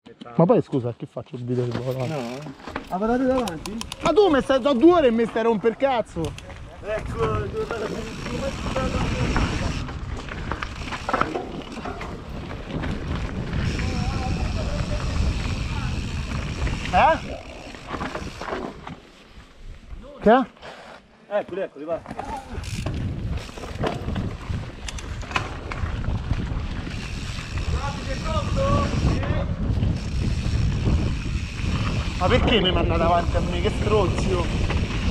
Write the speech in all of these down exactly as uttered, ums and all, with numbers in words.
Ma poi scusa, che faccio il video che vado avanti? No. La patate davanti? Ma tu mi stai da due ore e mi stai a romper cazzo! Ecco, devo dare Eh? Che? Eccoli, eccoli, va. Ma perché mi manda davanti a me? Che stronzio!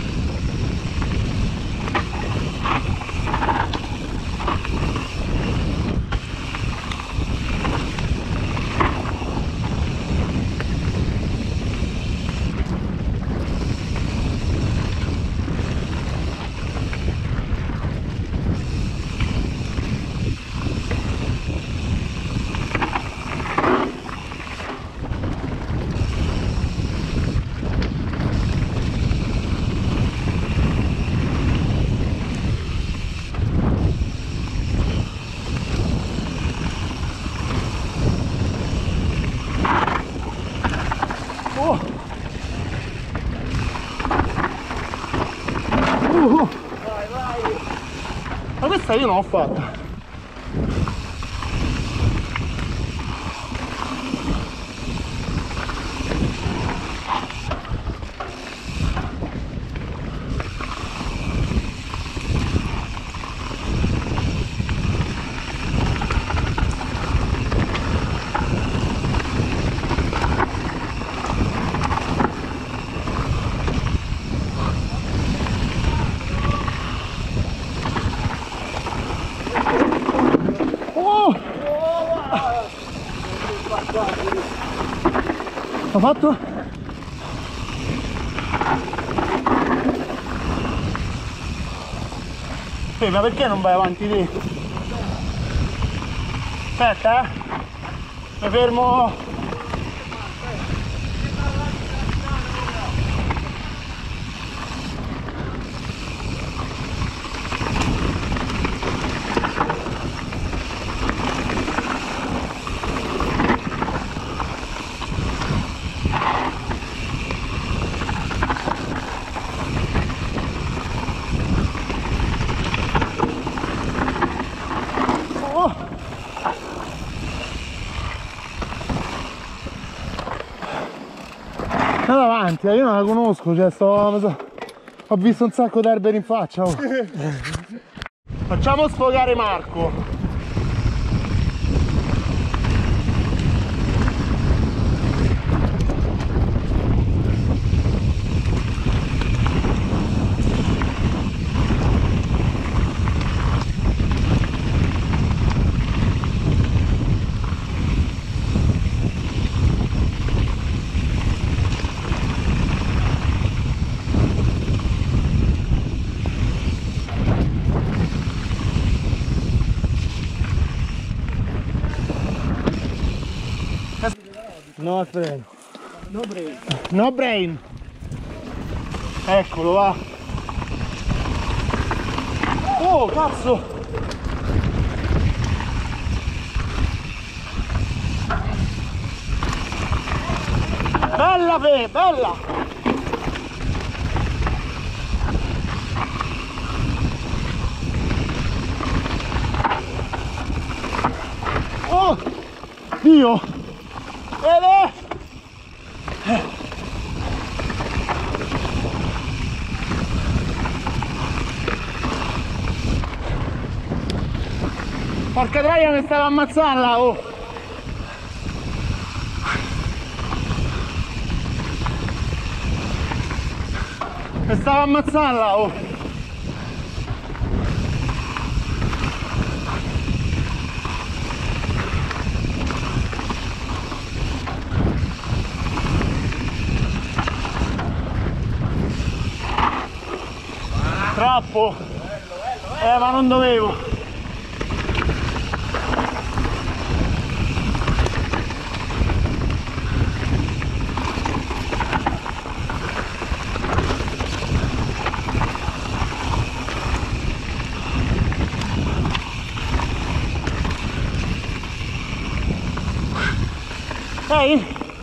Uh, vai, vai. Ma questa io non l'ho fatta. Ho fatto? Sì, ma perché non vai avanti lì? Aspetta, eh! Mi fermo. Vado avanti, io non la conosco, cioè sto... ho visto un sacco d'erbe in faccia. Oh. Facciamo sfogare Marco. No freno. No brain. No brain. Eccolo, va. Oh, cazzo. Bella, Fe, bella. Oh, Dio. Vede? Porca troia, mi stava ammazzando, oh! Mi stava ammazzando, oh! Troppo! Eh, ma non dovevo! Ehi!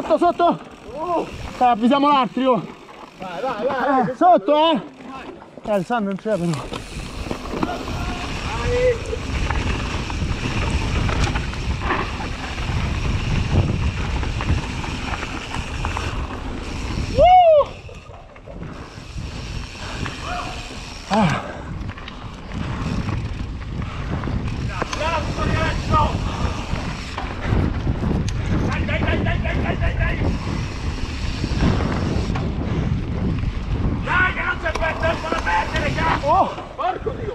sotto, sotto! Eh, avvisiamo l'altro! Vai, vai, vai! Eh, sotto, eh! Eh, il sangue non c'è però! Uh! Ah. Dai, dai, dai, dai, dai, dai, dai, dai! Dai, che non c'è più tempo da perdere, cazzo! Oh! Porco Dio!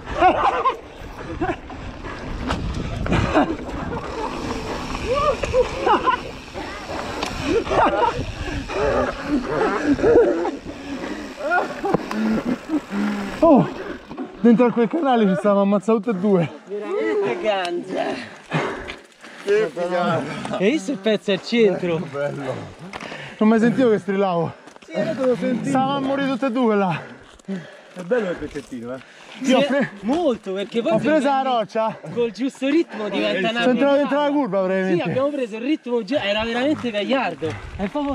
Oh! Dentro a quel canale ci stavamo ammazzando tutte e due! Veramente ganza. Che figata! Hai visto il pezzo al centro? Bello! Non mai sentivo che strillavo! Sì, io devo sentire. Stavamo a morire tutte e due là! È bello il pezzettino, eh. Io ho, pre Molto, perché poi ho se preso la prendi roccia! col giusto ritmo diventa una Sono entrato dentro la pedata. curva Sì, praticamente! abbiamo preso il ritmo, già- era veramente gagliardo. È proprio...